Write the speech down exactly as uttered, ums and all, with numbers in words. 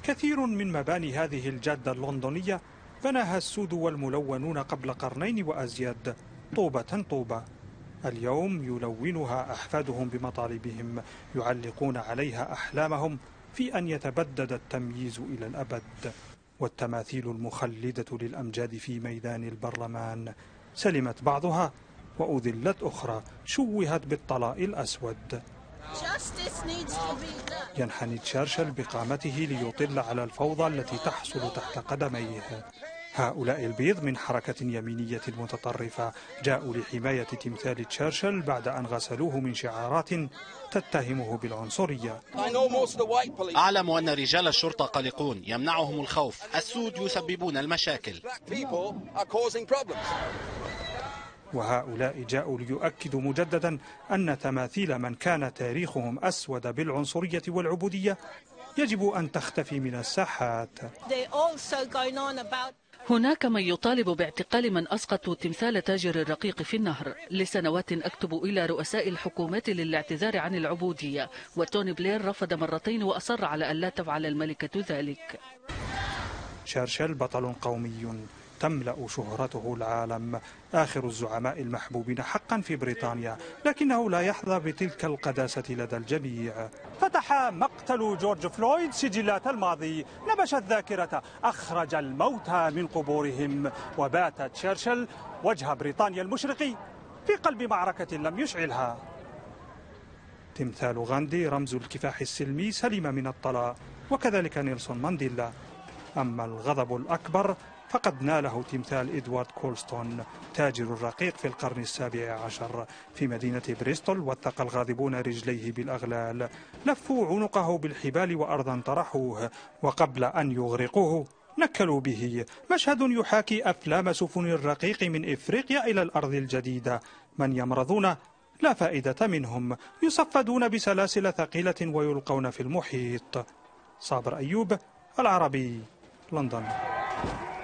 كثير من مباني هذه الجادة اللندنية بناها السود والملونون قبل قرنين وأزيد طوبة طوبة. اليوم يلونها أحفادهم بمطالبهم، يعلقون عليها أحلامهم في أن يتبدد التمييز إلى الأبد. والتماثيل المخلدة للأمجاد في ميدان البرلمان سلمت بعضها وأذلت أخرى، شوهت بالطلاء الأسود. ينحني تشرشل بقامته ليطل على الفوضى التي تحصل تحت قدميه. هؤلاء البيض من حركة يمينية متطرفة جاءوا لحماية تمثال تشرشل بعد أن غسلوه من شعارات تتهمه بالعنصرية. أعلم أن رجال الشرطة قلقون، يمنعهم الخوف، السود يسببون المشاكل. وهؤلاء جاءوا ليؤكدوا مجددا أن تماثيل من كان تاريخهم أسود بالعنصرية والعبودية يجب أن تختفي من الساحات. هناك من يطالب باعتقال من أسقطوا تمثال تاجر الرقيق في النهر. لسنوات أكتب إلى رؤساء الحكومات للاعتذار عن العبودية، وتوني بلير رفض مرتين وأصر على أن لا تفعل الملكة ذلك. تشرشل بطل قومي تملأ شهرته العالم، آخر الزعماء المحبوبين حقا في بريطانيا، لكنه لا يحظى بتلك القداسة لدى الجميع. فتح مقتل جورج فلويد سجلات الماضي، نبش الذاكرة، أخرج الموتى من قبورهم، وبات تشرشل وجه بريطانيا المشرقي في قلب معركة لم يشعلها. تمثال غاندي رمز الكفاح السلمي سلم من الطلاء، وكذلك نيلسون مانديلا. أما الغضب الأكبر فقد ناله تمثال إدوارد كولستون تاجر الرقيق في القرن السابع عشر. في مدينة بريستول وثق الغاضبون رجليه بالأغلال، لفوا عنقه بالحبال وأرضا طرحوه، وقبل أن يغرقوه نكلوا به. مشهد يحاكي أفلام سفن الرقيق من إفريقيا إلى الأرض الجديدة. من يمرضون لا فائدة منهم، يصفدون بسلاسل ثقيلة ويلقون في المحيط. صابر أيوب، العربي، لندن.